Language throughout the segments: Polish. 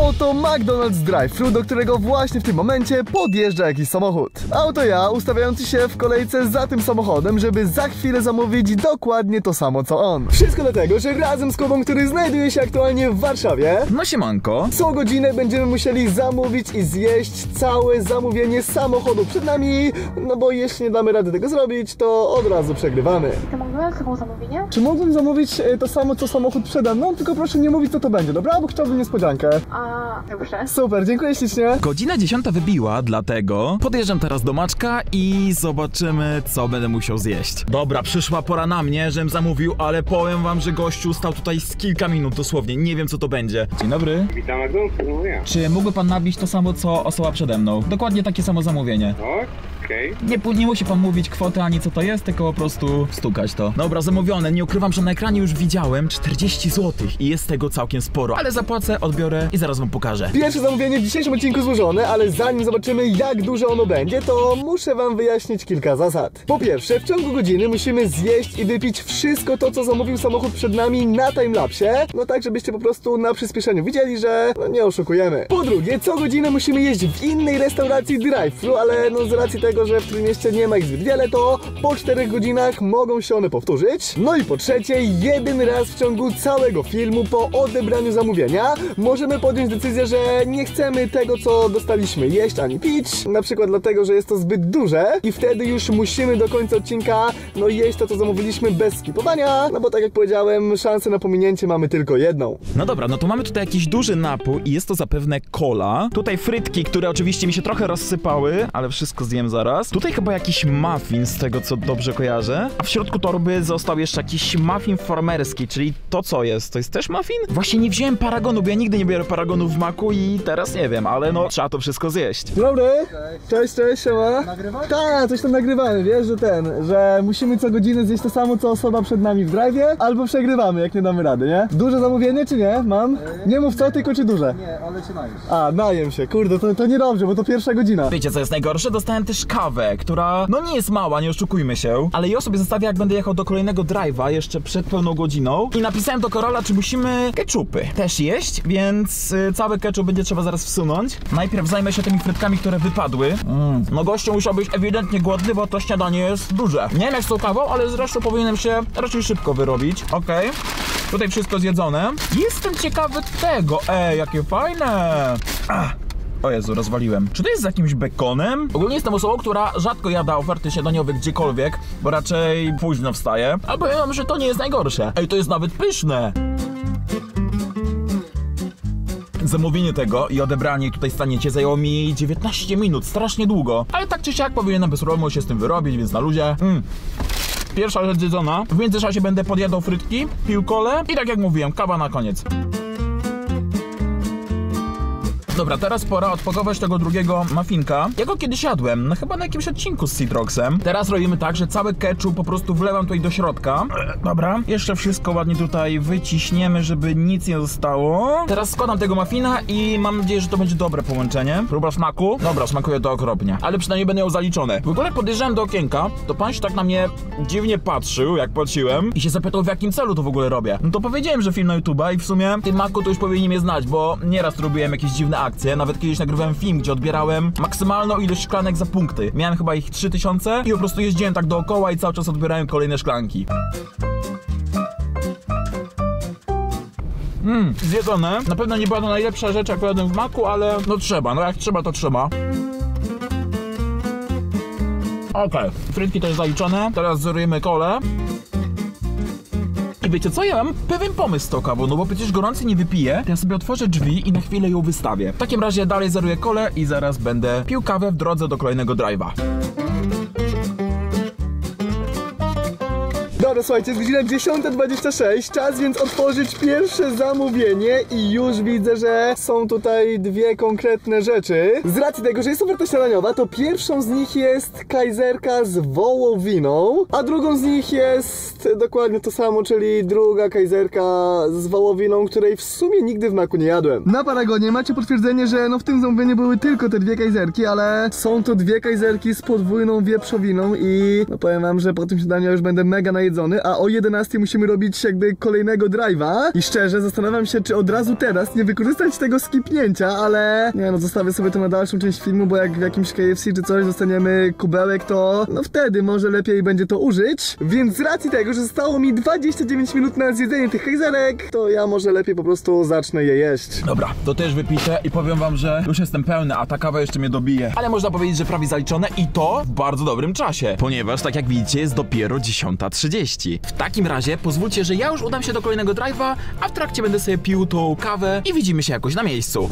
oto McDonald's Drive-Thru, do którego właśnie w tym momencie podjeżdża jakiś samochód. A oto ja, ustawiający się w kolejce za tym samochodem, żeby za chwilę zamówić dokładnie to samo co on. Wszystko dlatego, że razem z Kubą, który znajduje się aktualnie w Warszawie, no siemanko, co godzinę będziemy musieli zamówić i zjeść całe zamówienie samochodu przed nami, no bo jeśli nie damy rady tego zrobić, to od razu przegrywamy. To mogłem samo zamówienie? Czy mógłbym zamówić to samo co samochód przede mną, tylko proszę nie mówić co to będzie, dobra? Bo chciałbym niespodziankę. A, dobrze. Super, dziękuję ślicznie. Godzina 10 wybiła, dlatego podjeżdżam teraz do Maczka i zobaczymy, co będę musiał zjeść. Dobra, przyszła pora na mnie, żebym zamówił, ale powiem wam, że gościu stał tutaj z kilka minut dosłownie, nie wiem co to będzie. Dzień dobry. Witam, McDonald's. Czy mógłby pan nabić to samo, co osoba przede mną? Dokładnie takie samo zamówienie. Okej. Nie musi pan mówić kwoty ani co to jest, tylko po prostu stukać to. Dobra, zamówione. Nie ukrywam, że na ekranie już widziałem 40 zł i jest tego całkiem sporo, ale zapłacę, odbiorę i zaraz wam pokażę. Pierwsze zamówienie w dzisiejszym odcinku złożone, ale zanim zobaczymy jak duże ono będzie, to muszę wam wyjaśnić kilka zasad. Po pierwsze, w ciągu godziny musimy zjeść i wypić wszystko to, co zamówił samochód przed nami na timelapsie, no tak, żebyście po prostu na przyspieszeniu widzieli, że no nie oszukujemy. Po drugie, co godzinę musimy jeść w innej restauracji drive-thru, ale no z racji tego, że w tym mieście nie ma ich zbyt wiele, to po 4 godzinach mogą się one powtórzyć. No i po trzecie, jeden raz w ciągu całego filmu po odebraniu zamówienia możemy podjąć decyzję, że nie chcemy tego, co dostaliśmy jeść ani pić, na przykład dlatego, że jest to zbyt duże i wtedy już musimy do końca odcinka no jeść to, co zamówiliśmy bez skipowania, no bo tak jak powiedziałem, szansę na pominięcie mamy tylko jedną. No dobra, no to mamy tutaj jakiś duży napój i jest to zapewne cola. Tutaj frytki, które oczywiście mi się trochę rozsypały, ale wszystko zjem zaraz. Tutaj chyba jakiś muffin z tego, co dobrze kojarzę. A w środku torby został jeszcze jakiś muffin farmerski, czyli to co jest? To jest też muffin? Właśnie nie wziąłem paragonu, bo ja nigdy nie biorę paragonu w maku i teraz nie wiem, ale no trzeba to wszystko zjeść. Dzień dobry. Cześć, siema. Nagrywasz? Tak, coś tam nagrywamy, wiesz, że musimy co godzinę zjeść to samo, co osoba przed nami w drive'ie, albo przegrywamy, jak nie damy rady, nie? Duże zamówienie, czy nie? Mam? Nie mów co, tylko czy duże? Nie, ale się najesz. A, najem się, kurde, to niedobrze, bo to pierwsza godzina. Wiecie co jest najgorsze? Dostałem też kawę, która no nie jest mała, nie oszukujmy się, ale ją sobie zostawię, jak będę jechał do kolejnego drive'a jeszcze przed pełną godziną i napisałem do Karola, czy musimy ketchupy też jeść, więc cały ketchup będzie trzeba zaraz wsunąć. Najpierw zajmę się tymi frytkami, które wypadły. No gościu musiał być ewidentnie głodny, bo to śniadanie jest duże. Nie wiem jak z tą kawą, ale zresztą powinienem się raczej szybko wyrobić. Okej. Tutaj wszystko zjedzone. Jestem ciekawy tego. Jakie fajne. O Jezu, rozwaliłem. Czy to jest z jakimś bekonem? Ogólnie jestem osobą, która rzadko jada oferty śniadaniowe gdziekolwiek, bo raczej późno wstaję. Ale powiem, że to nie jest najgorsze. To jest nawet pyszne. Zamówienie tego i odebranie tutaj staniecie zajęło mi 19 minut, strasznie długo. Ale tak czy siak powinienem bez problemu się z tym wyrobić, więc na luzie. Pierwsza rzecz zjedzona. W międzyczasie będę podjadał frytki, pił kolę i tak jak mówiłem, kawa na koniec. Dobra, teraz pora odpakować tego drugiego muffinka. Ja go kiedyś jadłem, no chyba na jakimś odcinku z Citroxem. Teraz robimy tak, że cały ketchup po prostu wlewam tutaj do środka. Dobra, jeszcze wszystko ładnie tutaj wyciśniemy, żeby nic nie zostało. Teraz składam tego muffina i mam nadzieję, że to będzie dobre połączenie. Próba smaku. Dobra, smakuje to okropnie, ale przynajmniej będę ją zaliczone. W ogóle jak podjeżdżałem do okienka, to pan się tak na mnie dziwnie patrzył, jak płaciłem i się zapytał, w jakim celu to w ogóle robię. No to powiedziałem, że film na YouTube'a i w sumie w tym maku to już powinni mnie znać, bo nieraz robiłem jakieś dziwne akcje. Nawet kiedyś nagrywałem film, gdzie odbierałem maksymalną ilość szklanek za punkty. Miałem chyba ich 3000 i po prostu jeździłem tak dookoła i cały czas odbierałem kolejne szklanki. Zjedzone. Na pewno nie była to najlepsza rzecz, jak jadłem w maku, ale no trzeba, no jak trzeba, to trzeba. Okej, frytki też zaliczone. Teraz zerujemy kolę. I wiecie co, ja mam pewien pomysł z tą kawą, no bo przecież gorący nie wypiję, to ja sobie otworzę drzwi i na chwilę ją wystawię. W takim razie dalej zeruję kolę i zaraz będę pił kawę w drodze do kolejnego drive'a. Dobra, słuchajcie, jest godzina 10:26, czas więc otworzyć pierwsze zamówienie i już widzę, że są tutaj dwie konkretne rzeczy. Z racji tego, że jest oferta śniadaniowa, to pierwszą z nich jest kajzerka z wołowiną, a drugą z nich jest dokładnie to samo, czyli druga kajzerka z wołowiną, której w sumie nigdy w maku nie jadłem. Na Paragonie macie potwierdzenie, że no w tym zamówieniu były tylko te dwie kajzerki, ale są to dwie kajzerki z podwójną wieprzowiną i no powiem wam, że po tym śniadaniu już będę mega najedzony. zjedzony, a o 11 musimy robić jakby kolejnego drive'a. I szczerze zastanawiam się, czy od razu teraz nie wykorzystać tego skipnięcia, ale nie no, zostawię sobie to na dalszą część filmu, bo jak w jakimś KFC czy coś dostaniemy kubełek, to no wtedy może lepiej będzie to użyć. Więc z racji tego, że zostało mi 29 minut na zjedzenie tych kajzerek, to ja może lepiej po prostu zacznę je jeść. Dobra, to też wypiszę i powiem wam, że już jestem pełny, a ta kawa jeszcze mnie dobije. Ale można powiedzieć, że prawie zaliczone i to w bardzo dobrym czasie, ponieważ tak jak widzicie jest dopiero 10:30. W takim razie pozwólcie, że ja już udam się do kolejnego drive'a, a w trakcie będę sobie pił tą kawę i widzimy się jakoś na miejscu.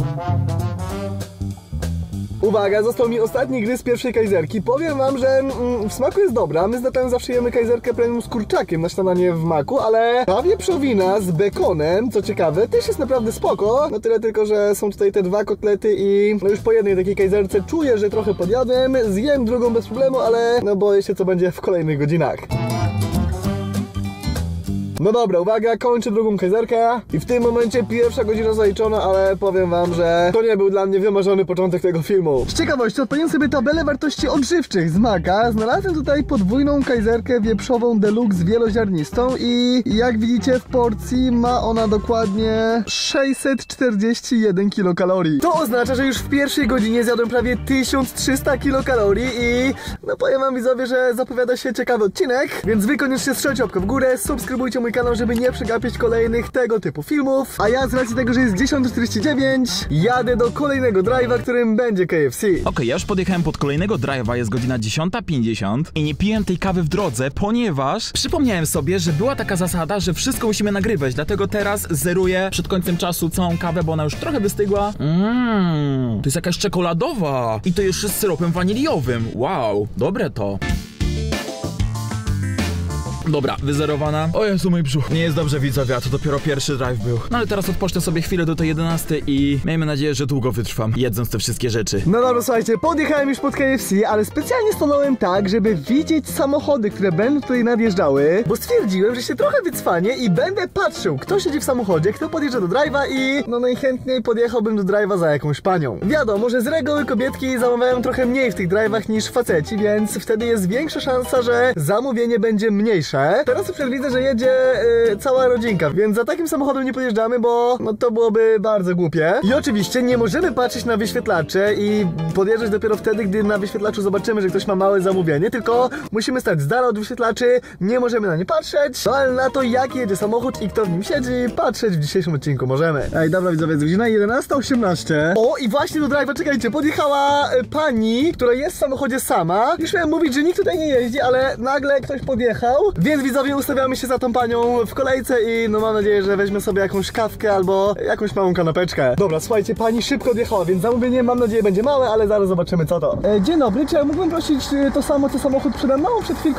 Uwaga, został mi ostatni gryz pierwszej kajzerki. Powiem wam, że w smaku jest dobra. My z Natalem zawsze jemy kajzerkę premium z kurczakiem na śniadanie w maku, ale ta wieprzowina z bekonem, co ciekawe, też jest naprawdę spoko. No tyle tylko, że są tutaj te dwa kotlety i no już po jednej takiej kajzerce czuję, że trochę podjadłem. Zjem drugą bez problemu, ale no boję się, co będzie w kolejnych godzinach. No dobra, uwaga, kończę drugą kajzerkę i w tym momencie pierwsza godzina zaliczona, ale powiem wam, że to nie był dla mnie wymarzony początek tego filmu. Z ciekawości odpaliłem sobie tabelę wartości odżywczych z Maka. Znalazłem tutaj podwójną kajzerkę wieprzową deluxe wieloziarnistą i jak widzicie w porcji ma ona dokładnie 641 kilokalorii. To oznacza, że już w pierwszej godzinie zjadłem prawie 1300 kilokalorii i no powiem wam widzowie, że zapowiada się ciekawy odcinek, więc wy koniecznie strzelcie łapkę w górę, subskrybujcie mój kanał, żeby nie przegapić kolejnych tego typu filmów. A ja z racji tego, że jest 10:49, jadę do kolejnego drive'a, którym będzie KFC. Okej, ja już podjechałem pod kolejnego drive'a, jest godzina 10:50 i nie piłem tej kawy w drodze, ponieważ przypomniałem sobie, że była taka zasada, że wszystko musimy nagrywać, dlatego teraz zeruję przed końcem czasu całą kawę, bo ona już trochę wystygła. To jest jakaś czekoladowa i to jeszcze z syropem waniliowym. Wow, dobre to. Dobra, wyzerowana. O Jezu, mój brzuch. Nie jest dobrze, widzowie, a to dopiero pierwszy drive był. No ale teraz odpocznę sobie chwilę do tej 11 i miejmy nadzieję, że długo wytrwam, jedząc te wszystkie rzeczy. No dobra, słuchajcie, podjechałem już pod KFC, ale specjalnie stanąłem tak, żeby widzieć samochody, które będą tutaj nadjeżdżały, bo stwierdziłem, że się trochę wycwanię i będę patrzył, kto siedzi w samochodzie, kto podjeżdża do drive'a i no najchętniej podjechałbym do drive'a za jakąś panią. Wiadomo, że z reguły kobietki zamawiają trochę mniej w tych drive'ach niż faceci, więc wtedy jest większa szansa, że zamówienie będzie mniejsze. Teraz już widzę, że jedzie cała rodzinka, więc za takim samochodem nie podjeżdżamy, bo no to byłoby bardzo głupie. I oczywiście nie możemy patrzeć na wyświetlacze i podjeżdżać dopiero wtedy, gdy na wyświetlaczu zobaczymy, że ktoś ma małe zamówienie, tylko musimy stać z dala od wyświetlaczy, nie możemy na nie patrzeć, no ale na to, jak jedzie samochód i kto w nim siedzi, patrzeć w dzisiejszym odcinku możemy. Ej, dobra widzowie, jest godzina 11:18. O, i właśnie do drive'a, czekajcie, podjechała pani, która jest w samochodzie sama. Już miałem mówić, że nikt tutaj nie jeździ, ale nagle ktoś podjechał. Więc widzowie, ustawiamy się za tą panią w kolejce i no mam nadzieję, że weźmie sobie jakąś kawkę albo jakąś małą kanapeczkę. Dobra, słuchajcie, pani szybko odjechała, więc zamówienie mam nadzieję będzie małe, ale zaraz zobaczymy co to. Dzień dobry, czy ja mógłbym prosić to samo co samochód przede mną przed chwilką?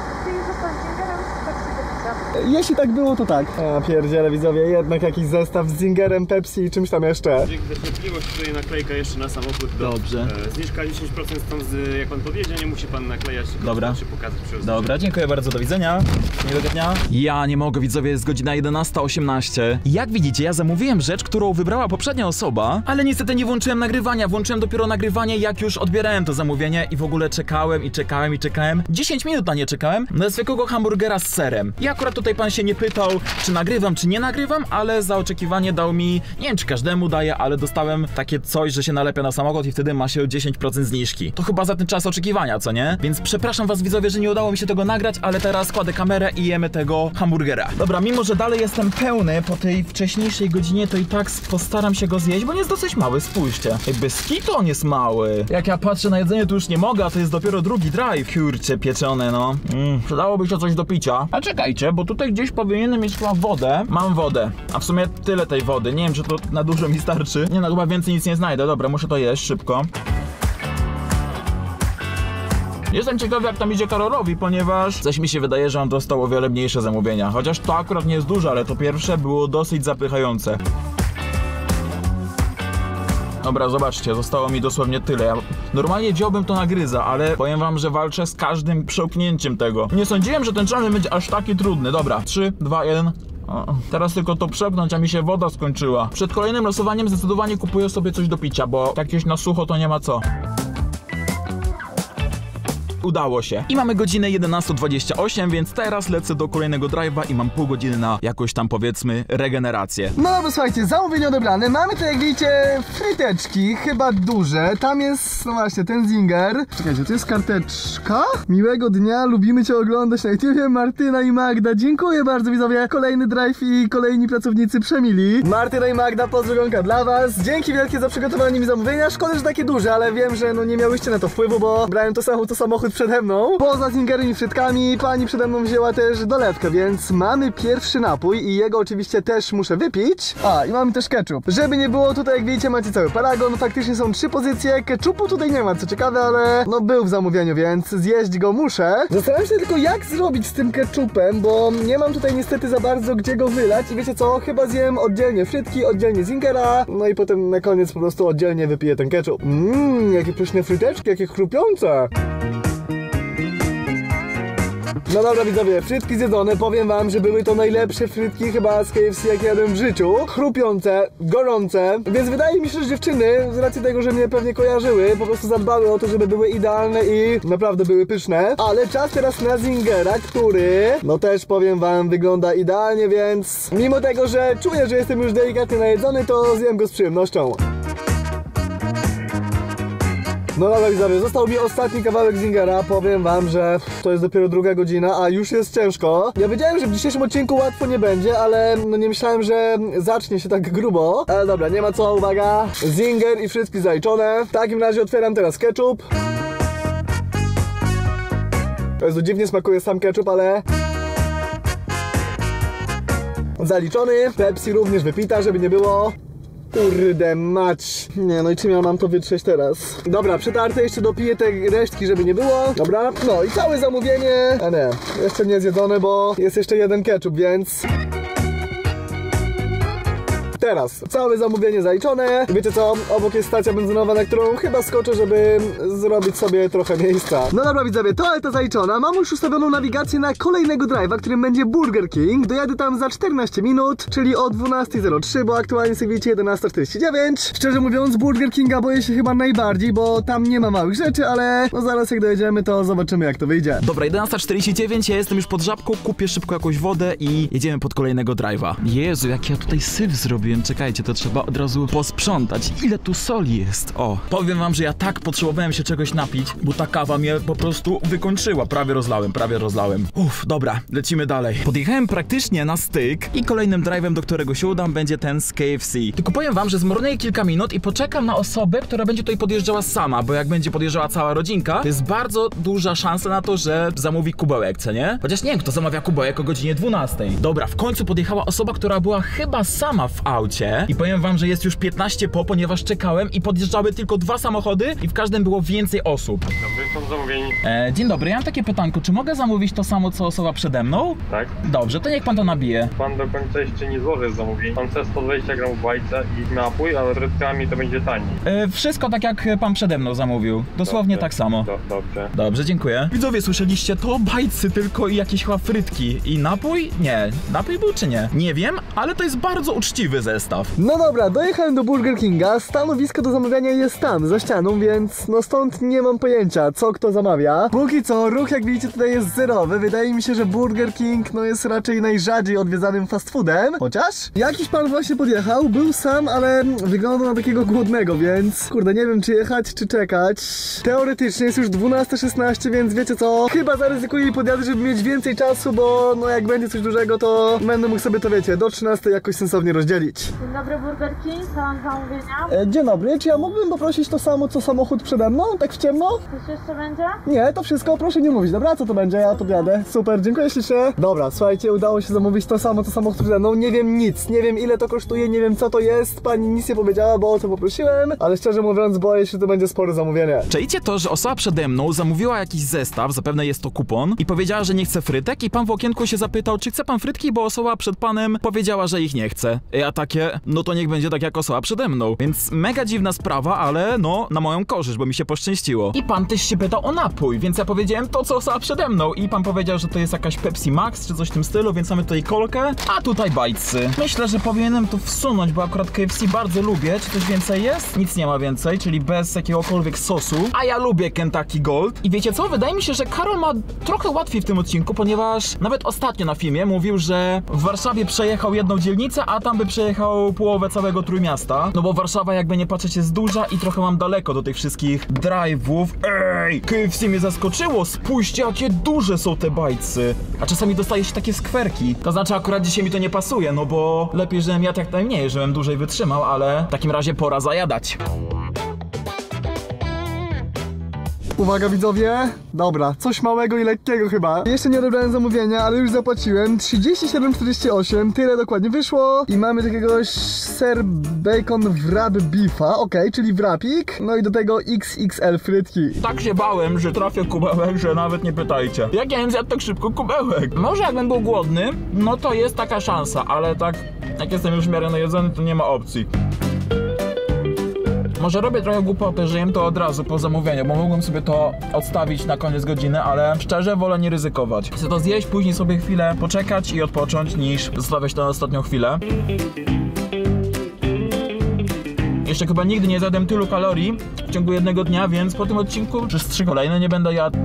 Jeśli tak było, to tak. A pierdziele widzowie, jednak jakiś zestaw z Zingerem, Pepsi i czymś tam jeszcze. Dzięki za cierpliwość, tutaj naklejka jeszcze na samochód. Dobrze. Zniżka 10% stąd, jak pan podjedzie, nie musi pan naklejać, tylko Dobra. się pokazać przy Dobra, dziękuję bardzo, do widzenia. Miłego dnia. Ja nie mogę, widzowie, jest godzina 11:18. Jak widzicie, ja zamówiłem rzecz, którą wybrała poprzednia osoba, ale niestety nie włączyłem nagrywania. Włączyłem dopiero nagrywanie, jak już odbierałem to zamówienie i w ogóle czekałem i czekałem i czekałem. 10 minut na nie czekałem, na zwykłego hamburgera z serem. I akurat tutaj pan się nie pytał, czy nagrywam, czy nie nagrywam, ale za oczekiwanie dał mi, nie wiem, czy każdemu daje, ale dostałem takie coś, że się nalepia na samochód i wtedy ma się 10% zniżki. To chyba za ten czas oczekiwania, co nie? Więc przepraszam was, widzowie, że nie udało mi się tego nagrać, ale teraz kładę kamerę i jemy tego hamburgera. Dobra, mimo że dalej jestem pełny po tej wcześniejszej godzinie, to i tak postaram się go zjeść, bo nie jest dosyć mały, spójrzcie. Bez kitu on jest mały. Jak ja patrzę na jedzenie, to już nie mogę, a to jest dopiero drugi drive. Kurcze pieczone, no. Przydałoby się coś do picia. A czekajcie, bo tutaj gdzieś powinienem mieć chyba wodę. Mam wodę, a w sumie tyle tej wody. Nie wiem, czy to na dużo mi starczy. Nie, no chyba więcej nic nie znajdę. Dobra, muszę to jeść szybko. Jestem ciekawy, jak tam idzie Karolowi, ponieważ coś mi się wydaje, że on dostał o wiele mniejsze zamówienia. Chociaż to akurat nie jest dużo, ale to pierwsze było dosyć zapychające. Dobra, zobaczcie, zostało mi dosłownie tyle. Ja normalnie wziąłbym to na gryza, ale powiem wam, że walczę z każdym przełknięciem tego. Nie sądziłem, że ten challenge będzie aż taki trudny. Dobra, 3, 2, 1... Teraz tylko to przepnąć, a mi się woda skończyła. Przed kolejnym losowaniem zdecydowanie kupuję sobie coś do picia, bo jakieś na sucho to nie ma co. udało się. I mamy godzinę 11:28, więc teraz lecę do kolejnego drive'a i mam pół godziny na jakąś tam, powiedzmy, regenerację. No dobra, słuchajcie, zamówienie odebrane. Mamy tu, jak widzicie, fryteczki, chyba duże. Tam jest, no właśnie, ten zinger. Czekajcie, to jest karteczka. Miłego dnia, lubimy Cię oglądać na YouTubie. Martyna i Magda, dziękuję bardzo, widzowie. Kolejny drive i kolejni pracownicy przemili. Martyna i Magda, pozdrowionka dla Was. Dzięki wielkie za przygotowanie mi zamówienia. Szkoda, że takie duże, ale wiem, że no nie miałyście na to wpływu, bo brałem to samo, co samochód przede mną. Poza zingerem i frytkami, pani przede mną wzięła też dolewkę, więc mamy pierwszy napój i jego oczywiście też muszę wypić. A, i mamy też ketchup. Żeby nie było, tutaj jak widzicie macie cały paragon, faktycznie są 3 pozycje. Ketchupu tutaj nie ma, co ciekawe, ale no był w zamówieniu, więc zjeść go muszę. Zastanawiam się tylko, jak zrobić z tym ketchupem, bo nie mam tutaj niestety za bardzo gdzie go wylać i wiecie co, chyba zjem oddzielnie frytki, oddzielnie zingera, no i potem na koniec po prostu oddzielnie wypiję ten ketchup. Jakie pyszne fryteczki, jakie chrupiące. No dobra widzowie, frytki zjedzone, powiem wam, że były to najlepsze frytki chyba z KFC, jakie jadłem w życiu. Chrupiące, gorące, więc wydaje mi się, że dziewczyny, z racji tego, że mnie pewnie kojarzyły, po prostu zadbały o to, żeby były idealne i naprawdę były pyszne. Ale czas teraz na zingera, który, no też powiem wam, wygląda idealnie, więc mimo tego, że czuję, że jestem już delikatnie najedzony, to zjem go z przyjemnością. No dobra widzowie, został mi ostatni kawałek zingera. Powiem wam, że to jest dopiero 2 godzina, a już jest ciężko. Ja wiedziałem, że w dzisiejszym odcinku łatwo nie będzie, ale no nie myślałem, że zacznie się tak grubo. Ale dobra, nie ma co, uwaga. Zinger i frytki zaliczone. W takim razie otwieram teraz ketchup. To jest dziwnie smakuje sam ketchup, ale... zaliczony. Pepsi również wypita, żeby nie było. Kurde mać. Nie, no i czym ja mam to wytrzeć teraz? Dobra, przetarte, jeszcze dopiję te resztki, żeby nie było. Dobra, no i całe zamówienie. A nie, jeszcze nie zjedzone, bo jest jeszcze jeden ketchup, więc... Teraz całe zamówienie zaliczone. Wiecie co? Obok jest stacja benzynowa, na którą chyba skoczę, żeby zrobić sobie trochę miejsca. No dobra widzowie, toaleta zaliczona. Mam już ustawioną nawigację na kolejnego drive'a, którym będzie Burger King. Dojadę tam za 14 minut, czyli o 12:03, bo aktualnie sobie widzicie 11:49. Szczerze mówiąc, Burger Kinga boję się chyba najbardziej, bo tam nie ma małych rzeczy, ale no zaraz jak dojedziemy, to zobaczymy jak to wyjdzie. Dobra, 11:49, ja jestem już pod żabką, kupię szybko jakąś wodę i jedziemy pod kolejnego drive'a. Jezu, jak ja tutaj syf zrobiłem. Czekajcie, to trzeba od razu posprzątać. Ile tu soli jest? O, powiem wam, że ja tak potrzebowałem się czegoś napić, bo ta kawa mnie po prostu wykończyła. Prawie rozlałem. Dobra, lecimy dalej. Podjechałem praktycznie na styk i kolejnym drive'em, do którego się udam, będzie ten z KFC. Tylko powiem wam, że zmarnuję kilka minut i poczekam na osobę, która będzie tutaj podjeżdżała sama, bo jak będzie podjeżdżała cała rodzinka, to jest bardzo duża szansa na to, że zamówi kubełek, co nie? Chociaż nie wiem, kto zamawia kubełek o godzinie 12. Dobra, w końcu podjechała osoba, która była chyba sama w aucie i powiem wam, że jest już 15 po, ponieważ czekałem i podjeżdżały tylko 2 samochody i w każdym było więcej osób. Dobry, są zamówieni. Dzień dobry, ja mam takie pytanko, czy mogę zamówić to samo, co osoba przede mną? Tak. Dobrze, to niech pan to nabije. Pan do końca jeszcze nie złoży zamówień. Pan chce 120 gramów bajca i napój, a frytkami to będzie taniej. Wszystko tak jak pan przede mną zamówił. Dosłownie Dobrze. tak samo. Dobrze. Dobrze, dziękuję. Widzowie, słyszeliście to? Bajcy tylko i jakieś chyba frytki. I napój? Nie. Napój był czy nie? Nie wiem, ale to jest bardzo uczciwy zestaw. No dobra, dojechałem do Burger Kinga, stanowisko do zamawiania jest tam, za ścianą, więc no stąd nie mam pojęcia, co kto zamawia. Póki co, ruch jak widzicie tutaj jest zerowy, wydaje mi się, że Burger King no jest raczej najrzadziej odwiedzanym fast foodem, chociaż jakiś pan właśnie podjechał, był sam, ale wyglądał na takiego głodnego, więc kurde, nie wiem czy jechać, czy czekać. Teoretycznie jest już 12:16, więc wiecie co, chyba zaryzykuję i podjadę, żeby mieć więcej czasu, bo no jak będzie coś dużego, to będę mógł sobie to, wiecie, do 13 jakoś sensownie rozdzielić. Dzień dobry, Burger King, co mam zamówienia? Dzień dobry, czy ja mógłbym poprosić to samo, co samochód przede mną? Tak w ciemno? Coś jeszcze będzie? Nie, to wszystko, proszę nie mówić, dobra? Co to będzie? Ja podjadę. Super, dziękuję ślicznie. Dobra, słuchajcie, udało się zamówić to samo, co samochód przede mną. Nie wiem nic, nie wiem ile to kosztuje, nie wiem co to jest. Pani nic nie powiedziała, bo o to poprosiłem, ale szczerze mówiąc boję się, że to będzie spore zamówienie. Czajcie to, że osoba przede mną zamówiła jakiś zestaw, zapewne jest to kupon, i powiedziała, że nie chce frytek i pan w okienku się zapytał, czy chce pan frytki, bo osoba przed panem powiedziała, że ich nie chce. Ja tak takie, no to niech będzie tak jak osoba przede mną. Więc mega dziwna sprawa, ale no na moją korzyść, bo mi się poszczęściło. I pan też się pytał o napój, więc ja powiedziałem to, co osoba przede mną. I pan powiedział, że to jest jakaś Pepsi Max, czy coś w tym stylu, więc mamy tutaj kolkę, a tutaj bajcy. Myślę, że powinienem tu wsunąć, bo akurat KFC bardzo lubię. Czy coś więcej jest? Nic nie ma więcej, czyli bez jakiegokolwiek sosu. A ja lubię Kentucky Gold. I wiecie co? Wydaje mi się, że Karol ma trochę łatwiej w tym odcinku, ponieważ nawet ostatnio na filmie mówił, że w Warszawie przejechał jedną dzielnicę, a tam by przejechał połowę całego Trójmiasta. No bo Warszawa, jakby nie patrzeć, jest duża i trochę mam daleko do tych wszystkich drive'ów. Ej, KFC mnie zaskoczyło. Spójrzcie, jakie duże są te bajcy. A czasami dostaje się takie skwerki. To znaczy akurat dzisiaj mi to nie pasuje, no bo lepiej, żebym jadł jak najmniej, żebym dłużej wytrzymał, ale w takim razie pora zajadać. Uwaga widzowie, dobra, coś małego i lekkiego chyba. Jeszcze nie odebrałem zamówienia, ale już zapłaciłem. 37,48, tyle dokładnie wyszło. I mamy takiegoś ser bacon wrap beefa, okej, czyli wrapik. No i do tego XXL frytki. Tak się bałem, że trafię kubełek, że nawet nie pytajcie. Jak ja bym zjadł tak szybko kubełek? Może jakbym był głodny, no to jest taka szansa, ale tak jak jestem już w miarę najedzony, to nie ma opcji. Może robię trochę głupotę, że jem to od razu po zamówieniu, bo mogłem sobie to odstawić na koniec godziny, ale szczerze wolę nie ryzykować. Chcę to zjeść, później sobie chwilę poczekać i odpocząć, niż zostawiać to na ostatnią chwilę. Jeszcze chyba nigdy nie zjadłem tylu kalorii w ciągu jednego dnia, więc po tym odcinku przez 3 kolejne nie będę jadł.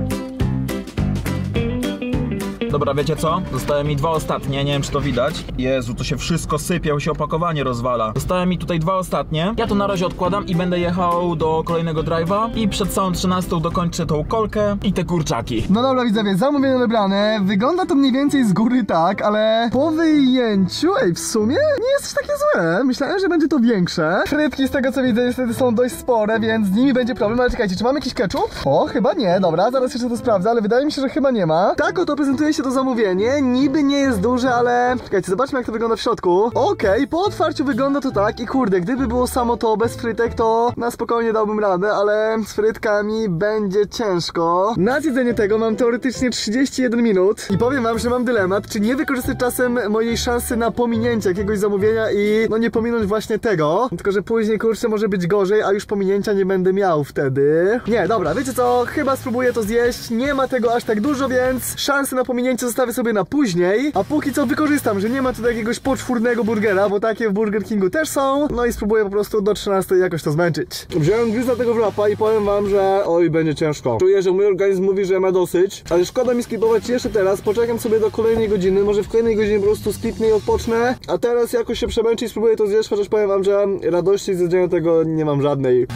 Dobra, wiecie co? Zostały mi 2 ostatnie, nie wiem czy to widać. Jezu, to się wszystko sypie, bo się opakowanie rozwala. Zostały mi tutaj 2 ostatnie. Ja to na razie odkładam i będę jechał do kolejnego drive'a. I przed całą 13 dokończę tą kolkę i te kurczaki. No dobra widzowie, zamówienie odebrane. Wygląda to mniej więcej z góry tak, ale po wyjęciu, w sumie nie jest takie złe. Myślałem, że będzie to większe. Frytki z tego co widzę niestety są dość spore, więc z nimi będzie problem. Ale czekajcie, czy mamy jakiś ketchup? O, chyba nie, dobra, zaraz jeszcze to sprawdzę, ale wydaje mi się, że chyba nie ma. Tak oto prezentuje się to zamówienie, niby nie jest duże, ale czekajcie, zobaczmy jak to wygląda w środku. Okej, po otwarciu wygląda to tak i kurde, gdyby było samo to bez frytek, to na spokojnie dałbym radę, ale z frytkami będzie ciężko. Na zjedzenie tego mam teoretycznie 31 minut i powiem wam, że mam dylemat, czy nie wykorzystać czasem mojej szansy na pominięcie jakiegoś zamówienia i no nie pominąć właśnie tego, tylko że później kurczę może być gorzej, a już pominięcia nie będę miał wtedy. Nie, dobra, wiecie co, chyba spróbuję to zjeść, nie ma tego aż tak dużo, więc szansy na pominięcie zostawię sobie na później, a póki co wykorzystam, że nie ma tutaj jakiegoś poczwórnego burgera, bo takie w Burger Kingu też są, no i spróbuję po prostu do 13 jakoś to zmęczyć. Wziąłem gryza tego wrapa i powiem wam, że oj, będzie ciężko. Czuję, że mój organizm mówi, że ma dosyć, ale szkoda mi skipować jeszcze teraz, poczekam sobie do kolejnej godziny, może w kolejnej godzinie po prostu skipnę i odpocznę, a teraz jakoś się przemęczę i spróbuję to zjeść, chociaż powiem wam, że radości z jedzenia tego nie mam żadnej.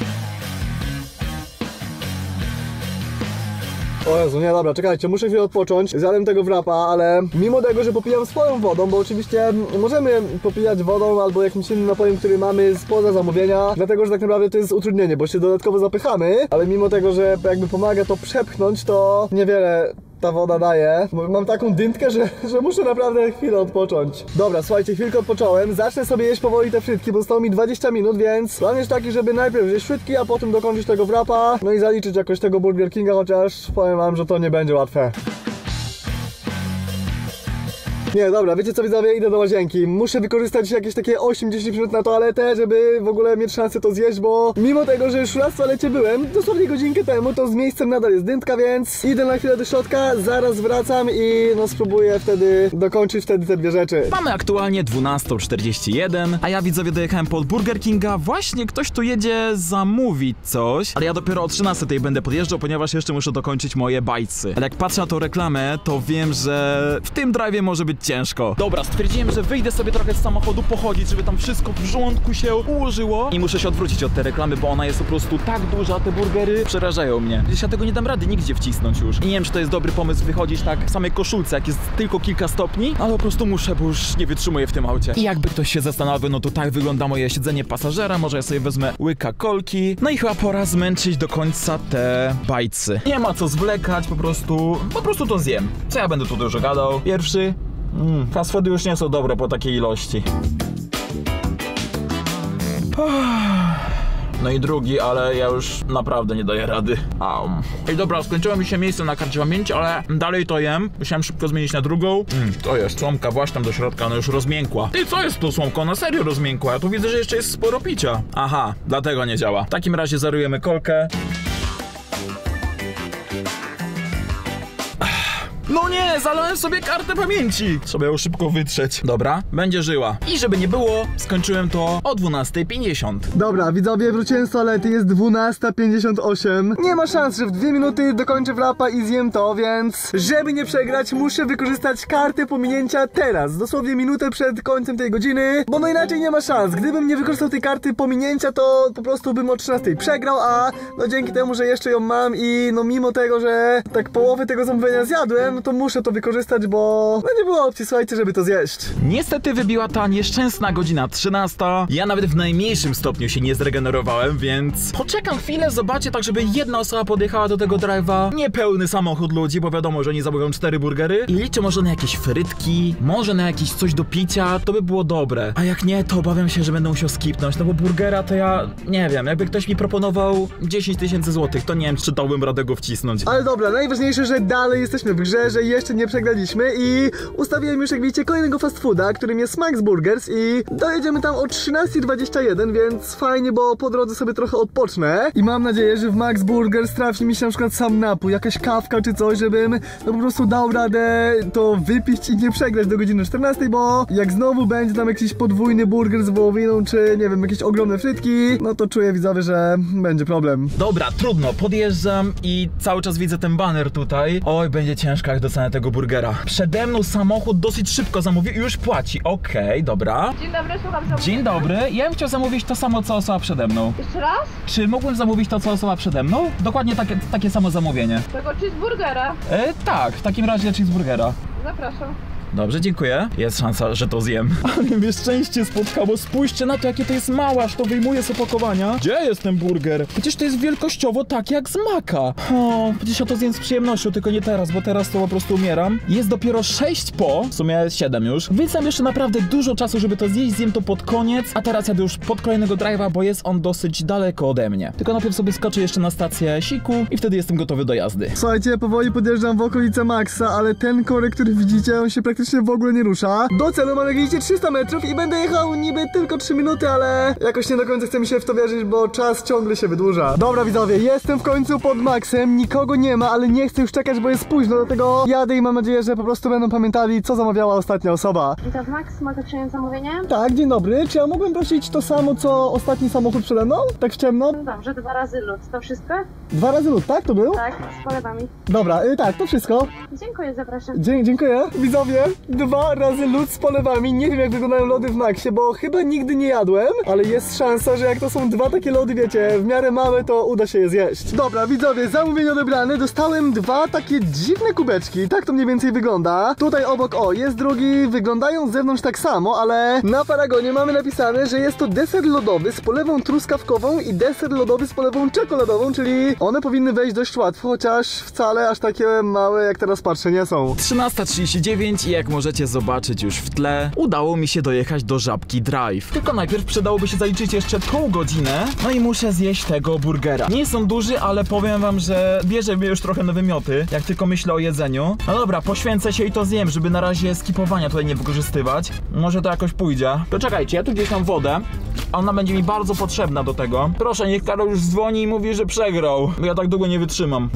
O Jezu, nie, dobra, czekajcie, muszę chwilę odpocząć. Zjadłem tego wrapa, ale mimo tego, że popijam swoją wodą, bo oczywiście możemy popijać wodą albo jakimś innym napojem, który mamy spoza zamówienia, dlatego, że tak naprawdę to jest utrudnienie, bo się dodatkowo zapychamy, ale mimo tego, że jakby pomaga to przepchnąć, to niewiele ta woda daje. Mam taką dyntkę, że muszę naprawdę chwilę odpocząć. Dobra, słuchajcie, chwilkę odpocząłem. Zacznę sobie jeść powoli te frytki, bo zostało mi 20 minut, więc plan jest taki, żeby najpierw zjeść frytki, a potem dokończyć tego wrapa, no i zaliczyć jakoś tego Burger Kinga, chociaż powiem wam, że to nie będzie łatwe. Nie, dobra, wiecie co widzowie, idę do łazienki. Muszę wykorzystać jakieś takie 8-10 minut na toaletę, żeby w ogóle mieć szansę to zjeść, bo mimo tego, że już raz w toalecie byłem, dosłownie godzinkę temu, to z miejscem nadal jest dyntka, więc idę na chwilę do środka, zaraz wracam i no spróbuję wtedy dokończyć te 2 rzeczy. Mamy aktualnie 12:41, a ja widzowie dojechałem pod Burger Kinga. Właśnie ktoś tu jedzie zamówić coś, ale ja dopiero o 13 tej będę podjeżdżał, ponieważ jeszcze muszę dokończyć moje bajcy. Ale jak patrzę na tą reklamę, to wiem, że w tym drive'ie może być ciężko. Dobra, stwierdziłem, że wyjdę sobie trochę z samochodu pochodzić, żeby tam wszystko w żołądku się ułożyło i muszę się odwrócić od tej reklamy, bo ona jest po prostu tak duża, te burgery przerażają mnie. Przecież ja tego nie dam rady nigdzie wcisnąć już. I nie wiem, czy to jest dobry pomysł wychodzić tak w samej koszulce, jak jest tylko kilka stopni, ale po prostu muszę, bo już nie wytrzymuję w tym aucie. I jakby ktoś się zastanowił, no to tak wygląda moje siedzenie pasażera, może ja sobie wezmę łyka kolki, no i chyba pora zmęczyć do końca te bajcy. Nie ma co zwlekać, po prostu to zjem. Co ja będę tu dużo gadał? Pierwszy fast foody już nie są dobre po takiej ilości. no i drugi, ale ja już naprawdę nie daję rady. Ej, dobra, skończyło mi się miejsce na karcie pamięci, ale dalej to jem. Musiałem szybko zmienić na drugą. To jest słomka, właśnie tam do środka, ona już rozmiękła. Ty, co jest z tą słomką? Na serio rozmiękła. Ja tu widzę, że jeszcze jest sporo picia. Aha, dlatego nie działa. W takim razie zerujemy kolkę. No nie, zalałem sobie kartę pamięci. Trzeba ją szybko wytrzeć. Dobra, będzie żyła. I żeby nie było, skończyłem to o 12:50. Dobra, widzowie, wróciłem z toalety, jest 12:58. Nie ma szans, że w 2 minuty dokończę wrapa i zjem to, więc żeby nie przegrać, muszę wykorzystać kartę pominięcia teraz. Dosłownie minutę przed końcem tej godziny, bo no inaczej nie ma szans. Gdybym nie wykorzystał tej karty pominięcia, to po prostu bym o 13:00 przegrał, a no dzięki temu, że jeszcze ją mam i no mimo tego, że tak połowę tego zamówienia zjadłem, no to muszę to wykorzystać, bo no nie było opcji, słuchajcie, żeby to zjeść. Niestety wybiła ta nieszczęsna godzina 13:00. Ja nawet w najmniejszym stopniu się nie zregenerowałem, więc poczekam chwilę, zobaczę tak, żeby jedna osoba podjechała do tego drive'a. Niepełny samochód ludzi, bo wiadomo, że oni zamówią 4 burgery. I liczę może na jakieś frytki, może na jakieś coś do picia, to by było dobre. A jak nie, to obawiam się, że będę musiał skipnąć, no bo burgera to ja nie wiem, jakby ktoś mi proponował 10 000 złotych, to nie wiem, czy dałbym radę go wcisnąć. Ale dobra, najważniejsze, że dalej jesteśmy w grze, że jeszcze nie przegraliśmy i ustawiłem już, jak widzicie, kolejnego fast fooda, którym jest Max Burgers i dojedziemy tam o 13:21, więc fajnie, bo po drodze sobie trochę odpocznę i mam nadzieję, że w Max Burgers trafi mi się na przykład sam napój, jakaś kawka czy coś, żebym no po prostu dał radę to wypić i nie przegrać do godziny 14, bo jak znowu będzie tam jakiś podwójny burger z wołowiną, czy nie wiem, jakieś ogromne frytki, no to czuję, widzowie, że będzie problem. Dobra, trudno, podjeżdżam i cały czas widzę ten baner tutaj. Oj, będzie ciężko, jak dostanę tego burgera. Przede mną samochód dosyć szybko zamówił i już płaci. Okej, dobra. Dzień dobry, słucham zamówienia. Dzień dobry, ja bym chciał zamówić to samo, co osoba przede mną. Jeszcze raz? Czy mógłbym zamówić to, co osoba przede mną? Dokładnie takie samo zamówienie. Tego cheeseburgera. Tak, w takim razie cheeseburgera. Zapraszam. Dobrze, dziękuję. Jest szansa, że to zjem. Ale mnie szczęście spotkało. Spójrzcie na to, jakie to jest małe, aż to wyjmuję z opakowania. Gdzie jest ten burger? Przecież to jest wielkościowo tak jak z Maka. O, przecież ja to zjem z przyjemnością, tylko nie teraz, bo teraz to po prostu umieram. Jest dopiero 6 po, w sumie jest 7 już. Więc mam jeszcze naprawdę dużo czasu, żeby to zjeść. Zjem to pod koniec, a teraz jadę już pod kolejnego drive'a, bo jest on dosyć daleko ode mnie. Tylko najpierw sobie skoczę jeszcze na stację siku i wtedy jestem gotowy do jazdy. Słuchajcie, powoli podjeżdżam w okolice Maxa, ale ten korek, który widzicie, on się praktycznie w ogóle nie rusza. Do celu mam, jak widzicie, 300 metrów i będę jechał niby tylko 3 minuty, ale jakoś nie do końca chce mi się w to wierzyć, bo czas ciągle się wydłuża. Dobra, widzowie, jestem w końcu pod Maxem, nikogo nie ma, ale nie chcę już czekać, bo jest późno, dlatego jadę i mam nadzieję, że po prostu będą pamiętali, co zamawiała ostatnia osoba. Witam Max, mogę przyjąć zamówienie? Tak, dzień dobry, czy ja mógłbym prosić to samo, co ostatni samochód przede mną? Tak w ciemno? Dobrze, 2 razy lód. To wszystko? 2 razy lód, tak? To był? Tak, z polewami. Dobra, tak, to wszystko. Dziękuję, zapraszam. Dziękuję. Widzowie, 2 razy lód z polewami. Nie wiem, jak wyglądają lody w Maxie, bo chyba nigdy nie jadłem, ale jest szansa, że jak to są 2 takie lody, wiecie, w miarę małe, to uda się je zjeść. Dobra, widzowie, zamówienie odebrane. Dostałem 2 takie dziwne kubeczki. Tak to mniej więcej wygląda. Tutaj obok, jest drugi. Wyglądają z zewnątrz tak samo, ale na paragonie mamy napisane, że jest to deser lodowy z polewą truskawkową i deser lodowy z polewą czekoladową, czyli one powinny wejść dość łatwo, chociaż wcale aż takie małe, jak teraz patrzę, nie są. 13:39 i jak możecie zobaczyć już w tle, udało mi się dojechać do Żabki Drive. Tylko najpierw przydałoby się zaliczyć jeszcze pół godzinę, no i muszę zjeść tego burgera. Nie są duży, ale powiem wam, że bierze mnie już trochę na wymioty, jak tylko myślę o jedzeniu. No dobra, poświęcę się i to zjem, żeby na razie skipowania tutaj nie wykorzystywać. Może to jakoś pójdzie. To czekajcie, ja tu gdzieś mam wodę, a ona będzie mi bardzo potrzebna do tego. Proszę, niech Karol już dzwoni i mówi, że przegrał, bo ja tak długo nie wytrzymam.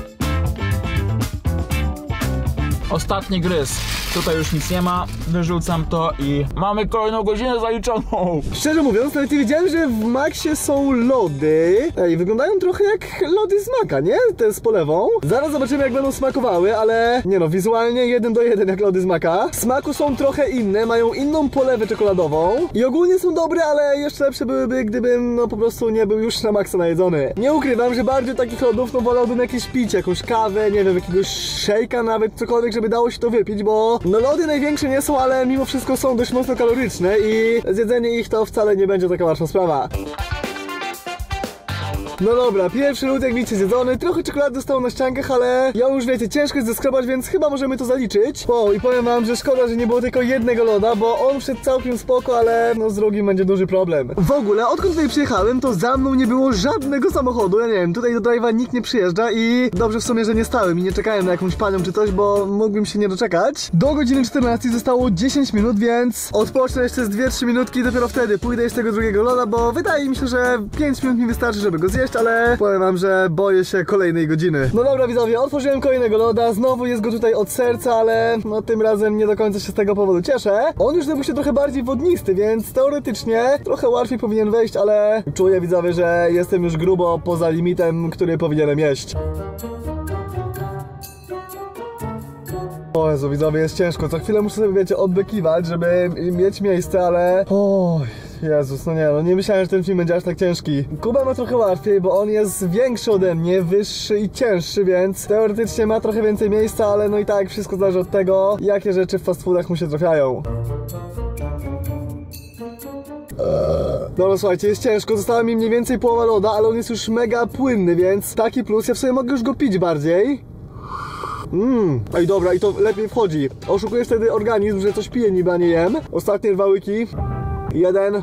Ostatni gryz. Tutaj już nic nie ma, wyrzucam to i mamy kolejną godzinę zaliczoną. Szczerze mówiąc, nawet nie wiedziałem, że w Maxie są lody. Ej, wyglądają trochę jak lody z Maka, nie? Te z polewą. Zaraz zobaczymy, jak będą smakowały, ale nie no, wizualnie 1 do 1 jak lody z Maka. W smaku są trochę inne, mają inną polewę czekoladową i ogólnie są dobre, ale jeszcze lepsze byłyby, gdybym no po prostu nie był już na maksa najedzony. Nie ukrywam, że bardziej takich lodów no wolałbym jakieś picie, jakąś kawę, nie wiem, jakiegoś szejka nawet, cokolwiek, żeby dało się to wypić, bo no lody największe nie są, ale mimo wszystko są dość mocno kaloryczne i zjedzenie ich to wcale nie będzie taka łatwa sprawa. No dobra, pierwszy lód jak widzicie zjedzony, trochę czekolady zostało na ściankach, ale ja już wiecie, ciężko jest zeskrobać, więc chyba możemy to zaliczyć. O, i powiem wam, że szkoda, że nie było tylko jednego loda, bo on wszedł całkiem spoko, ale no z drugim będzie duży problem. W ogóle, odkąd tutaj przyjechałem, to za mną nie było żadnego samochodu, ja nie wiem, tutaj do drive'a nikt nie przyjeżdża i dobrze w sumie, że nie stałem i nie czekałem na jakąś panią czy coś, bo mógłbym się nie doczekać. Do godziny 14 zostało 10 minut, więc odpocznę jeszcze z 2-3 minutki i dopiero wtedy pójdę jeszcze tego drugiego loda, bo wydaje mi się, że 5 minut mi wystarczy, żeby go zjeść, ale powiem wam, że boję się kolejnej godziny. No dobra widzowie, otworzyłem kolejnego loda, znowu jest go tutaj od serca, ale no tym razem nie do końca się z tego powodu cieszę. On już zrobił się trochę bardziej wodnisty, więc teoretycznie trochę łatwiej powinien wejść, ale czuję widzowie, że jestem już grubo poza limitem, który powinienem jeść. O Jezu, widzowie, jest ciężko, co chwilę muszę sobie, wiecie, odbykiwać, żeby mieć miejsce, ale... Oj, Jezus, no nie myślałem, że ten film będzie aż tak ciężki. Kuba ma trochę łatwiej, bo on jest większy ode mnie, wyższy i cięższy, więc teoretycznie ma trochę więcej miejsca, ale no i tak wszystko zależy od tego, jakie rzeczy w fast foodach mu się trafiają. No słuchajcie, jest ciężko, została mi mniej więcej połowa loda, ale on jest już mega płynny, więc taki plus, ja w sobie mogę już go pić bardziej. Ej dobra, i to lepiej wchodzi. Oszukuję wtedy organizm, że coś piję niby, a nie jem. Ostatnie 2 łyki. 1,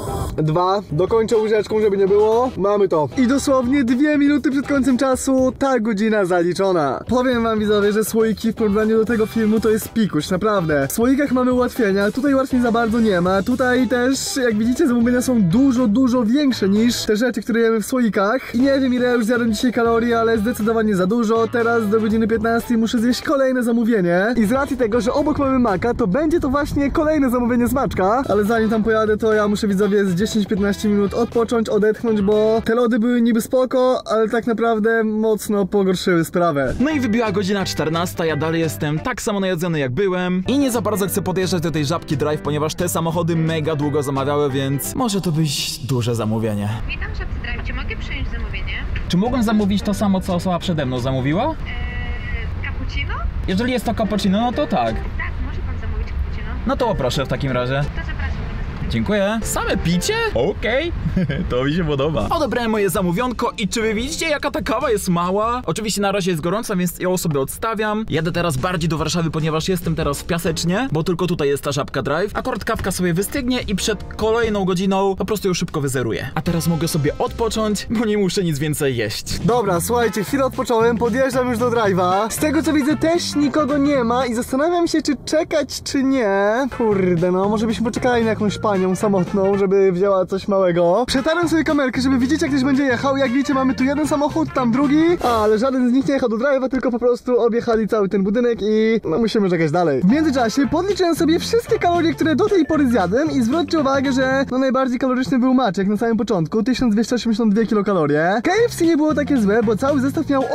2. Dokończę łyżeczką, żeby nie było. Mamy to. I dosłownie 2 minuty przed końcem czasu ta godzina zaliczona. Powiem wam widzowie, że słoiki w porównaniu do tego filmu to jest pikuś, naprawdę. W słoikach mamy ułatwienia, tutaj ułatwień za bardzo nie ma. Tutaj też, jak widzicie, zamówienia są dużo większe niż te rzeczy, które jemy w słoikach. I nie wiem, ile już zjadłem dzisiaj kalorii, ale zdecydowanie za dużo. Teraz do godziny 15 muszę zjeść kolejne zamówienie. I z racji tego, że obok mamy Maka, to będzie to właśnie kolejne zamówienie z Maczka. Ale zanim tam pojadę, to ja muszę widzowie z 10-15 minut odpocząć, odetchnąć, bo te lody były niby spoko, ale tak naprawdę mocno pogorszyły sprawę. No i wybiła godzina 14, ja dalej jestem tak samo najedzony jak byłem i nie za bardzo chcę podjeżdżać do tej Żabki Drive, ponieważ te samochody mega długo zamawiały, więc może to być duże zamówienie. Witam w Żabce Drive, czy mogę przyjąć zamówienie? Czy mogłem zamówić to samo, co osoba przede mną zamówiła? Cappuccino? Jeżeli jest to cappuccino, no to tak. Tak, może pan zamówić cappuccino. No to poproszę w takim razie. To zapraszam. Dziękuję. Same picie? Okej. To mi się podoba. Odebrałem moje zamówionko i czy wy widzicie, jaka ta kawa jest mała? Oczywiście na razie jest gorąca, więc ją sobie odstawiam. Jadę teraz bardziej do Warszawy, ponieważ jestem teraz w Piasecznie, bo tylko tutaj jest ta Żabka Drive. Akurat kawka sobie wystygnie i przed kolejną godziną po prostu ją szybko wyzeruję. A teraz mogę sobie odpocząć, bo nie muszę nic więcej jeść. Dobra, słuchajcie, chwilę odpocząłem, podjeżdżam już do drive'a. Z tego co widzę też nikogo nie ma i zastanawiam się, czy czekać, czy nie. Kurde, no może byśmy poczekali na jakąś panią samotną, żeby wzięła coś małego. Przetarłem sobie kamerkę, żeby widzieć, jak ktoś będzie jechał. Jak widzicie, mamy tu jeden samochód, tam drugi, ale żaden z nich nie jechał do drive'a, tylko po prostu objechali cały ten budynek i no musimy czekać dalej. W międzyczasie podliczyłem sobie wszystkie kalorie, które do tej pory zjadłem i zwróćcie uwagę, że no najbardziej kaloryczny był Maciek na samym początku, 1282 kilokalorie. KFC nie było takie złe, bo cały zestaw miał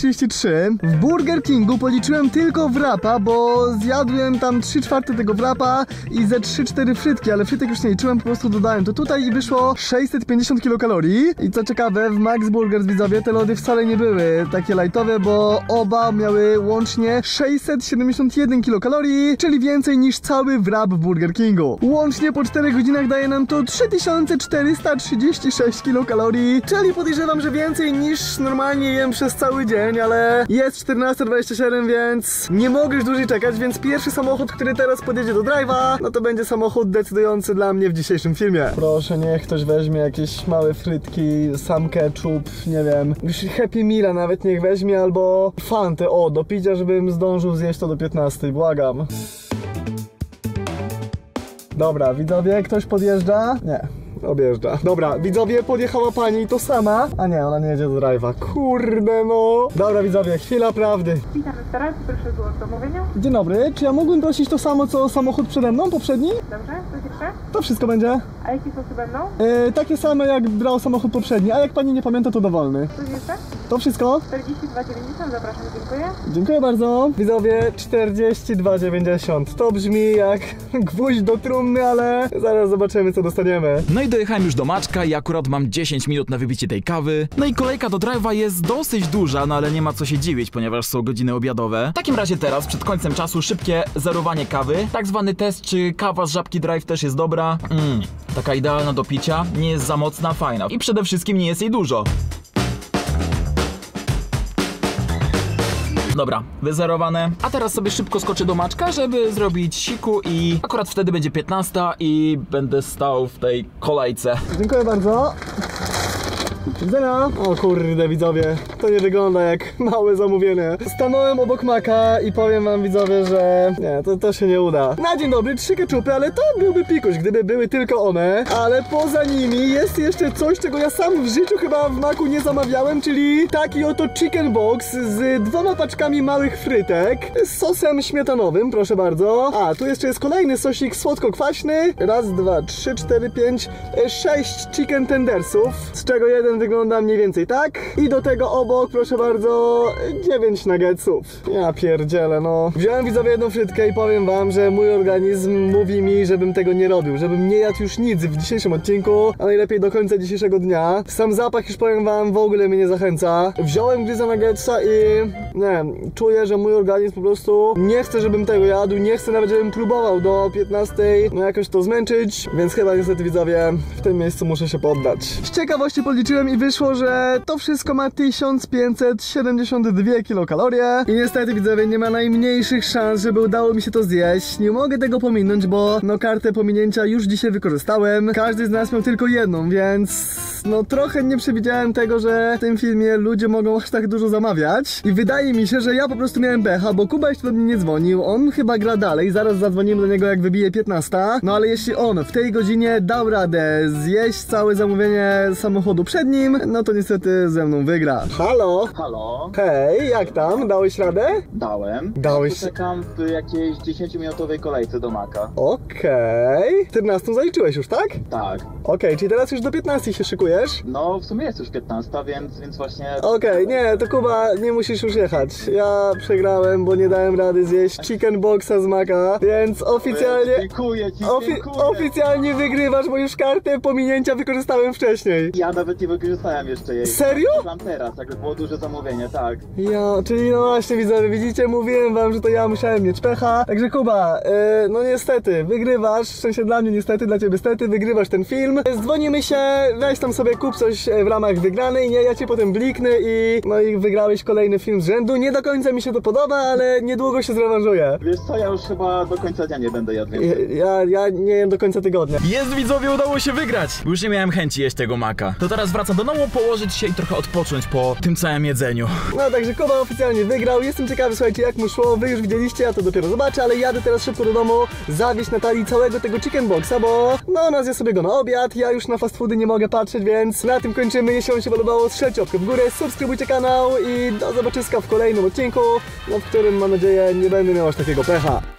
833. W Burger Kingu policzyłem tylko wrapa, bo zjadłem tam 3/4 tego wrapa i ze 3-4 frytki, ale frytek już nie liczyłem, po prostu dodałem to tutaj i wyszło 650 kilokalorii. I co ciekawe, w Max Burgers widzowie te lody wcale nie były takie lightowe, bo oba miały łącznie 671 kilokalorii, czyli więcej niż cały wrap w Burger Kingu. Łącznie po 4 godzinach daje nam to 3436 kilokalorii, czyli podejrzewam, że więcej niż normalnie jem przez cały dzień, ale jest 14:27, więc nie mogę już dłużej czekać, więc pierwszy samochód, który teraz podjedzie do drive'a, no to będzie samochód decydujący dla mnie w dzisiejszym filmie. Proszę, niech ktoś weźmie jakieś małe frytki, sam ketchup, nie wiem, już Happy Meala nawet niech weźmie, albo Fantę, do picia, żebym zdążył zjeść to do 15, błagam. Dobra, widzowie, ktoś podjeżdża? Nie. Objeżdża. Dobra, widzowie, podjechała pani, to sama. A nie, ona nie jedzie do drive'a. Kurde no. Dobra, widzowie, chwila prawdy. Witam w restauracji, proszę złożyć zamówienie. Dzień dobry, czy ja mógłbym prosić to samo, co samochód przede mną, poprzedni? Dobrze, coś jeszcze? To wszystko będzie. A jakie sosy będą? Takie same, jak brał samochód poprzedni, a jak pani nie pamięta, to dowolny. Coś jeszcze? To wszystko? 42,90, zapraszam, dziękuję. Dziękuję bardzo. Widzowie, 42,90. To brzmi jak gwóźdź do trumny, ale zaraz zobaczymy, co dostaniemy. No i dojechałem już do Maczka i akurat mam 10 minut na wypicie tej kawy. No i kolejka do drive'a jest dosyć duża, no ale nie ma co się dziwić, ponieważ są godziny obiadowe. W takim razie teraz, przed końcem czasu, szybkie zerowanie kawy. Tak zwany test, czy kawa z Żabki Drive też jest dobra. Taka idealna do picia, nie jest za mocna, fajna. I przede wszystkim nie jest jej dużo. Dobra, wyzerowane. A teraz sobie szybko skoczę do Maczka, żeby zrobić siku i akurat wtedy będzie 15 i będę stał w tej kolejce. Dziękuję bardzo. Widzenia. O kurde widzowie, to nie wygląda jak małe zamówienie. Stanąłem obok Maka i powiem wam widzowie, że nie, to się nie uda. Na dzień dobry 3 keczupy, ale to byłby pikuś, gdyby były tylko one. Ale poza nimi jest jeszcze coś, czego ja sam w życiu chyba w Maku nie zamawiałem, czyli taki oto chicken box z 2 paczkami małych frytek, z sosem śmietanowym, proszę bardzo. A, tu jeszcze jest kolejny sosik słodko-kwaśny. Raz, 2, 3, 4, 5, 6 chicken tendersów, z czego jeden wygląda mniej więcej tak. I do tego obok, proszę bardzo, 9 nuggetsów. Ja pierdzielę, no. Wziąłem widzowie jedną frytkę i powiem wam, że mój organizm mówi mi, żebym tego nie robił, żebym nie jadł już nic w dzisiejszym odcinku, a najlepiej do końca dzisiejszego dnia. Sam zapach, już powiem wam, w ogóle mnie nie zachęca. Wziąłem gryza nuggetsa i nie, czuję, że mój organizm po prostu nie chce, żebym tego jadł, nie chce nawet, żebym próbował do 15, no jakoś to zmęczyć, więc chyba niestety widzowie, w tym miejscu muszę się poddać. Z ciekawości policzyłem i wyszło, że to wszystko ma 1572 kilokalorie i niestety widzowie nie ma najmniejszych szans, żeby udało mi się to zjeść. Nie mogę tego pominąć, bo no kartę pominięcia już dzisiaj wykorzystałem. Każdy z nas miał tylko jedną, więc no trochę nie przewidziałem tego, że w tym filmie ludzie mogą aż tak dużo zamawiać i wydaje mi się, że ja po prostu miałem pecha, bo Kuba jeszcze do mnie nie dzwonił, on chyba gra dalej, zaraz zadzwonimy do niego jak wybije 15, no ale jeśli on w tej godzinie dał radę zjeść całe zamówienie samochodu przed nim, no to niestety ze mną wygra. Halo? Halo? Hej, jak tam? Dałeś radę? Dałem. Dałeś. Ja tu czekam w jakiejś 10-minutowej kolejce do Maka. Okej. 14 zaliczyłeś już, tak? Tak. Okej, czyli teraz już do 15 się szykujesz? No, w sumie jest już 15, więc właśnie... Okej, nie, to Kuba, nie musisz już jechać. Ja przegrałem, bo nie dałem rady zjeść chicken boxa z Maka, więc oficjalnie... Dziękuję ci, dziękuję. Oficjalnie wygrywasz, bo już kartę pominięcia wykorzystałem wcześniej. Ja nawet nie wykorzystałem jeszcze jej. Serio? Mam teraz, jakby było duże zamówienie, tak. Ja, czyli no właśnie widzowie, widzicie, mówiłem wam, że to ja musiałem mieć pecha. Także Kuba, no niestety, wygrywasz, w sensie dla mnie niestety, dla ciebie stety, wygrywasz ten film. Dzwonimy się, weź tam sobie kup coś w ramach wygranej, nie, ja cię potem bliknę i no i wygrałeś kolejny film z rzędu. Nie do końca mi się to podoba, ale niedługo się zrewanżuję. Wiesz co, ja już chyba do końca dnia nie będę jadł. Ja nie jem do końca tygodnia. Jest widzowie, udało się wygrać! Już nie miałem chęci jeść tego Maka. To teraz wracam do domu, położyć się i trochę odpocząć po tym całym jedzeniu. No także Kuba oficjalnie wygrał. Jestem ciekawy, słuchajcie, jak mu szło. Wy już widzieliście, ja to dopiero zobaczę, ale jadę teraz szybko do domu zawieźć Natalii całego tego chicken boxa, bo no ona zje sobie go na obiad. Ja już na fast foody nie mogę patrzeć, więc na tym kończymy. Jeśli wam się podobało, strzelcie łapkę w górę, subskrybujcie kanał i do zobaczyska w kolejnym odcinku, no w którym mam nadzieję nie będę miał aż takiego pecha.